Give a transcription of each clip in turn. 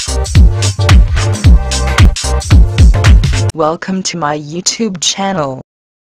Welcome to my YouTube channel.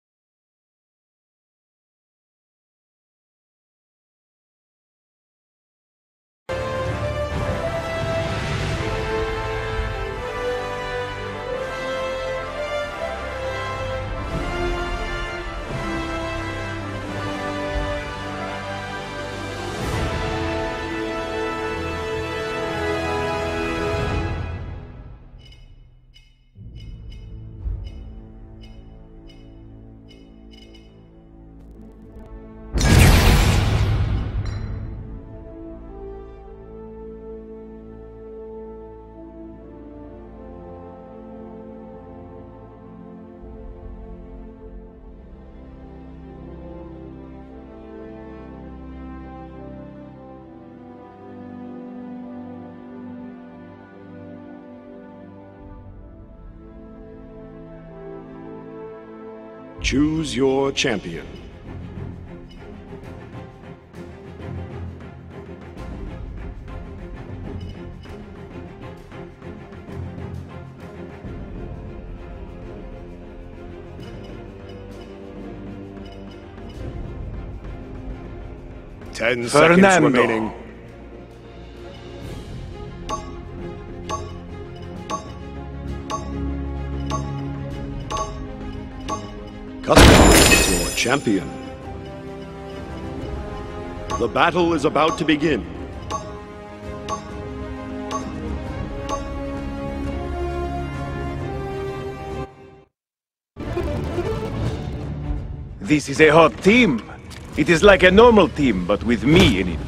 Choose your champion. Ten seconds remaining. Customize your champion. The battle is about to begin. This is a hot team. It is like a normal team, but with me in it.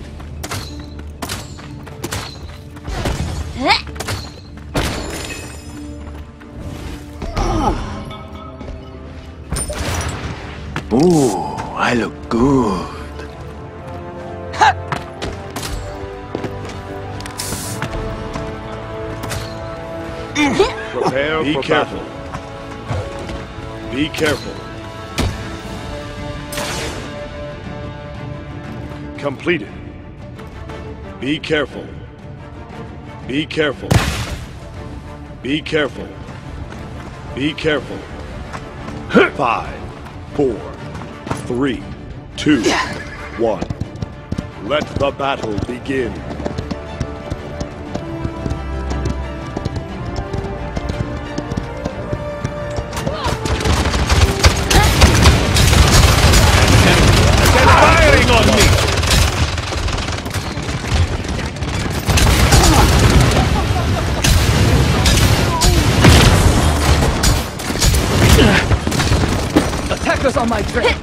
Ooh, I look good. Prepare Be careful. Battle. Be careful. Completed. Be careful. Be careful. Be careful. Be careful. 5, 4, 3, 2, 1. Let the battle begin. They're firing on me! Attackers on my trail!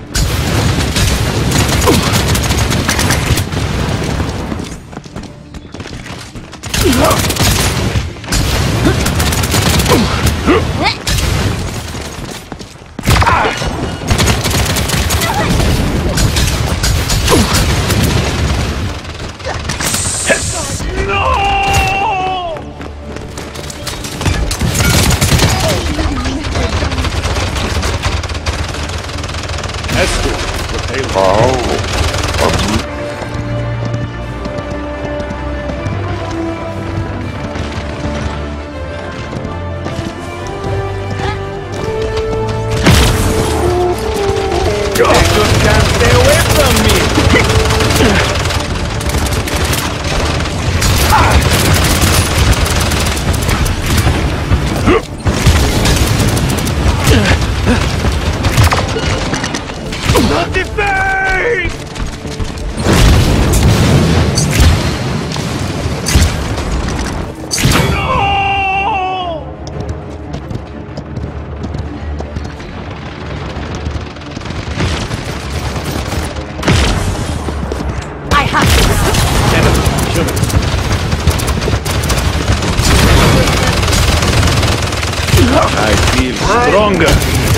I feel stronger.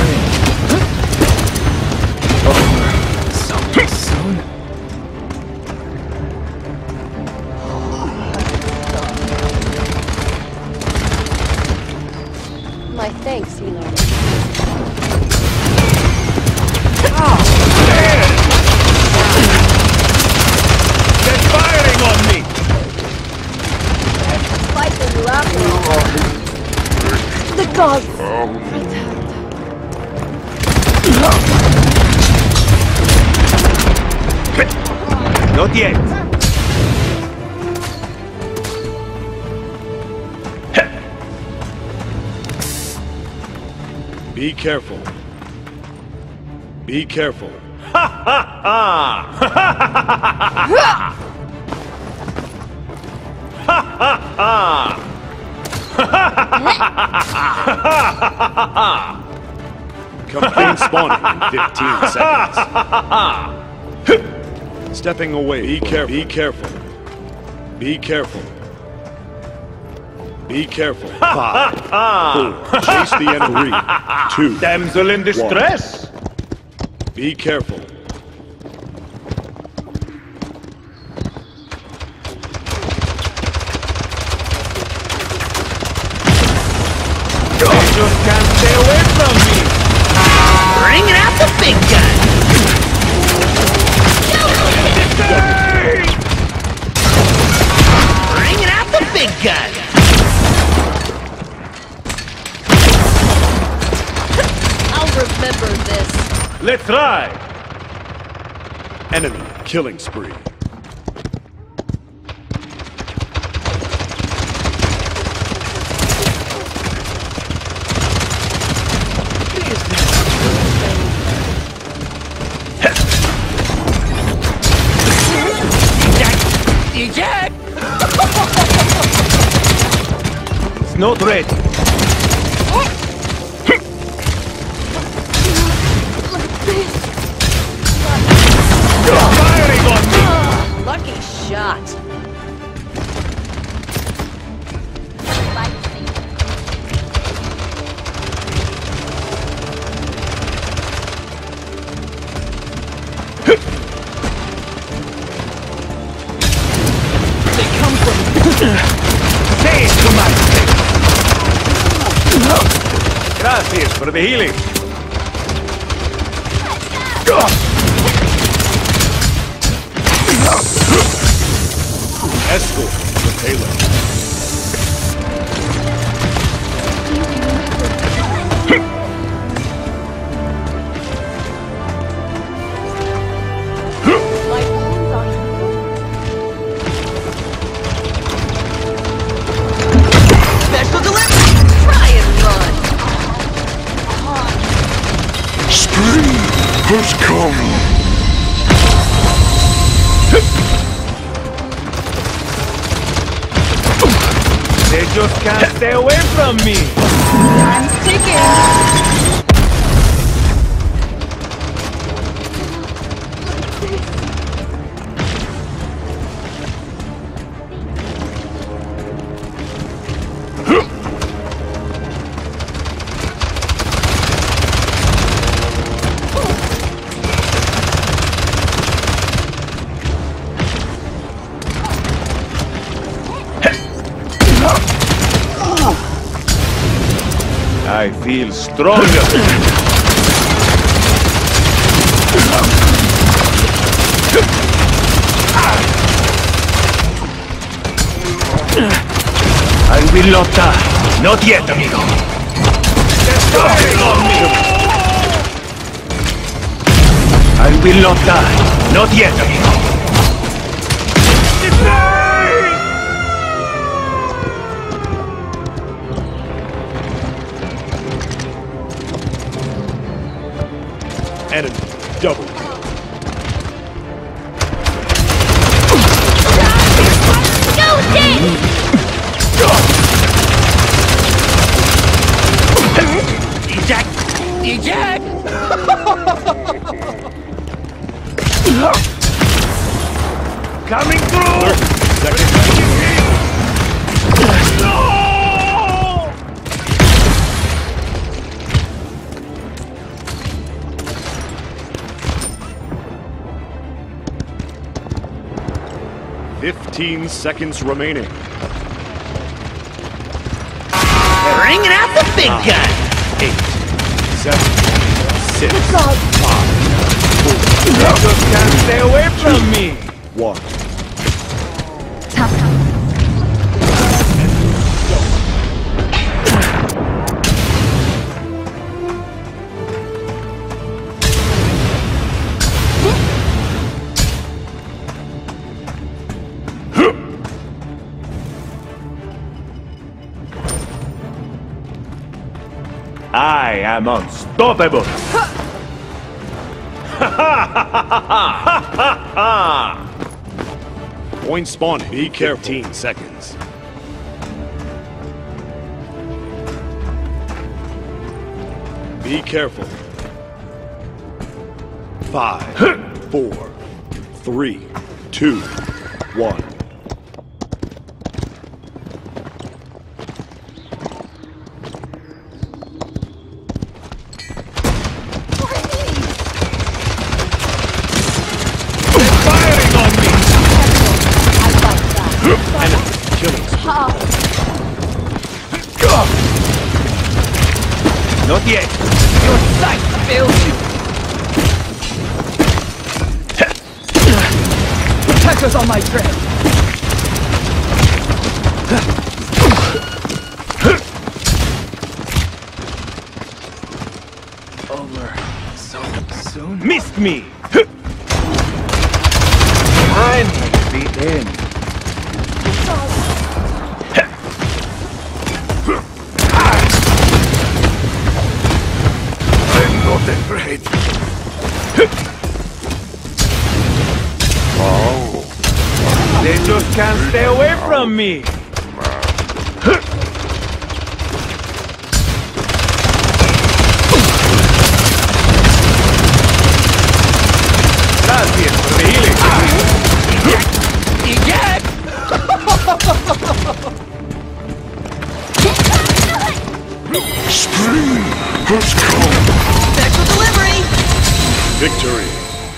So soon? My thanks, Elon. They're firing on me! Spiking you up. God! Not yet. Be careful. Be careful. Complete spawning in 15 seconds. Stepping away. Be careful. Be careful. Be careful. Be careful. 5, 4. Chase the enemy. 2. Damsel in distress. 1. Be careful. You just can't stay away from me. Bringing out the big gun! Bringing out the big gun! I'll remember this. Let's ride. Enemy killing spree. Eject! It's not ready. You're firing on me. Lucky shot. Say it to my face. Gracias for the healing. Escort the payload. My wounds on you. Special delivery! Try and run! Spree has come. They just can't stay away from me. Time's ticking. I feel stronger. I will not die. Not yet, amigo. They're firing on me. I will not die. Not yet, amigo. Enemy double. Eject! Eject! Coming through! No! 15 seconds remaining. Bringing out the big gun! 8, 7, 6, 5, 4, You just can't stay away from me! 1. I am unstoppable. Point spawning. Be careful. 15 seconds. Be careful. 5, 4, 3, 2, 1. Firing on me! Killing spree. Not yet. Your sight fails you. Attackers on my trail. Over so soon. Missed me! Finally, the end. I'm not afraid. They just can't stay away from me! Gracias for the healing! Spring has come. Special delivery! Victory.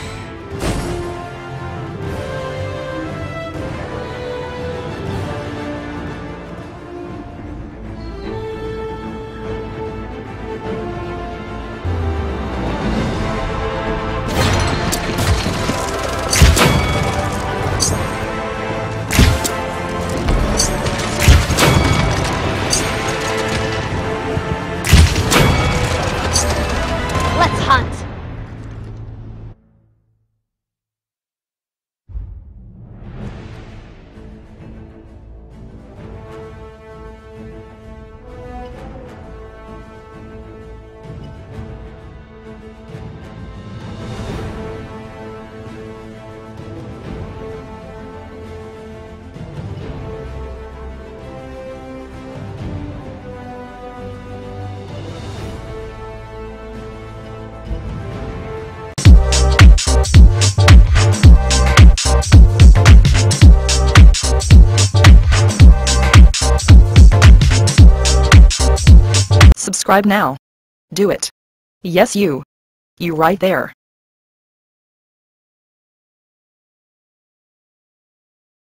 Let's hunt. Subscribe now. Do it. Yes, you. You right there.